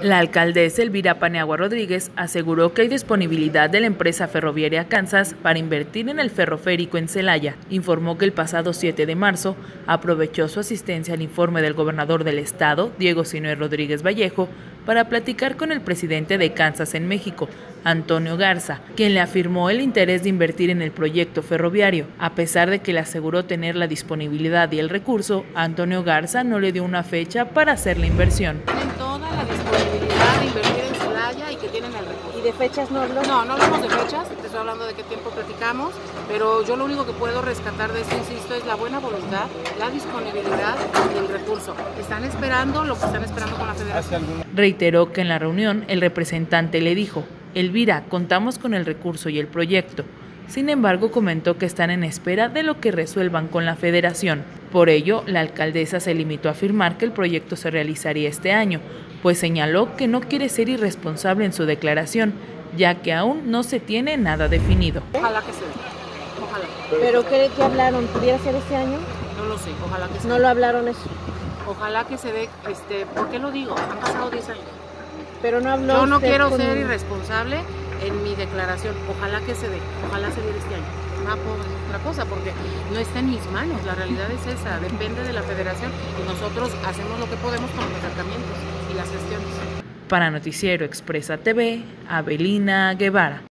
La alcaldesa Elvira Paniagua Rodríguez aseguró que hay disponibilidad de la empresa ferroviaria Kansas para invertir en el ferroférico en Celaya. Informó que el pasado 7 de marzo aprovechó su asistencia al informe del gobernador del estado, Diego Sinue Rodríguez Vallejo, para platicar con el presidente de Kansas en México, Antonio Garza, quien le afirmó el interés de invertir en el proyecto ferroviario. A pesar de que le aseguró tener la disponibilidad y el recurso, Antonio Garza no le dio una fecha para hacer la inversión. Tienen toda la disponibilidad de invertir en Celaya y que tienen el recurso. ¿Y de fechas no habló? No hablamos de fechas, te estoy hablando de qué tiempo platicamos, pero yo lo único que puedo rescatar de esto, insisto, es la buena voluntad, la disponibilidad y el recurso. Están esperando lo que están esperando con la federación. Reiteró que en la reunión el representante le dijo: Elvira, contamos con el recurso y el proyecto. Sin embargo, comentó que están en espera de lo que resuelvan con la federación. Por ello, la alcaldesa se limitó a afirmar que el proyecto se realizaría este año, pues señaló que no quiere ser irresponsable en su declaración, ya que aún no se tiene nada definido. Ojalá que se dé, ojalá. ¿Pero qué hablaron? ¿Pudiera ser este año? No lo sé, ojalá que se dé. ¿No lo hablaron eso? Ojalá que se dé, ¿por qué lo digo? Han pasado 10 años. Pero no habló. Yo no quiero ser irresponsable en mi declaración. Ojalá que se dé, ojalá se dé este año. No puedo decir otra cosa porque no está en mis manos. La realidad es esa, depende de la federación y nosotros hacemos lo que podemos con los acercamientos y las gestiones. Para Noticiero Expresa TV, Abelina Guevara.